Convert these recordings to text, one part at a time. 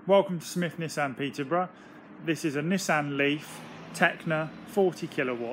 Welcome to Smith Nissan Peterborough. This is a Nissan Leaf Tekna 40 kilowatt.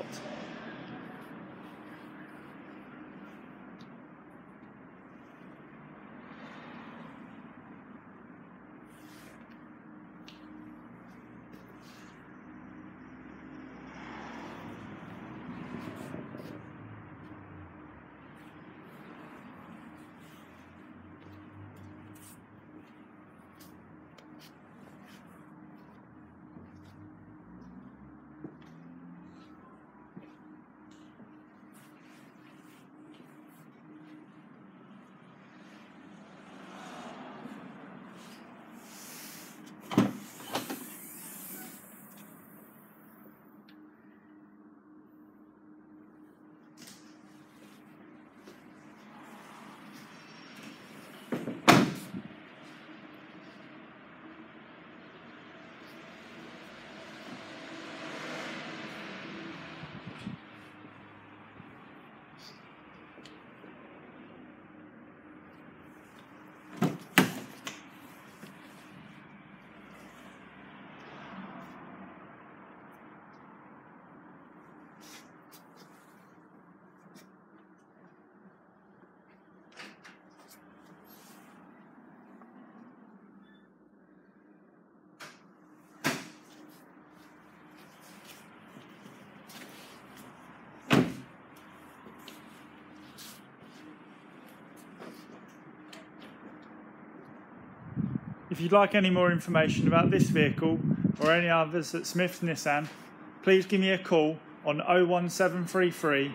If you'd like any more information about this vehicle or any others at Smith Nissan, please give me a call on 01733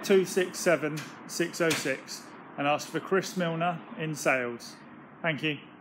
267 606 and ask for Chris Milner in sales. Thank you.